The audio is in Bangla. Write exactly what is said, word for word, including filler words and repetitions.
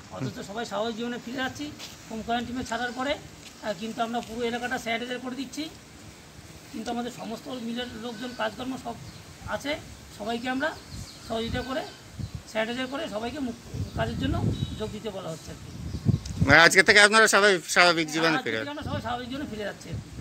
অথচ সবাই স্বাভাবিক জীবনে ফিরে যাচ্ছি হোম কোয়ারেন্টাইনে ছাড়ার পরে। কিন্তু আমরা পুরো এলাকাটা স্যানিটাইজার করে দিচ্ছি, কিন্তু আমাদের সমস্ত মিলের লোকজন কাজকর্ম সব আছে, সবাইকে আমরা সহযোগিতা করে স্যানিটাইজার করে সবাইকে কাজের জন্য যোগ দিতে বলা হচ্ছে আর কি। মানে আজকে থেকে আপনারা স্বাভাবিক স্বাভাবিক জীবনে ফিরে আমরা সবাই স্বাভাবিক জীবনে ফিরে যাচ্ছে।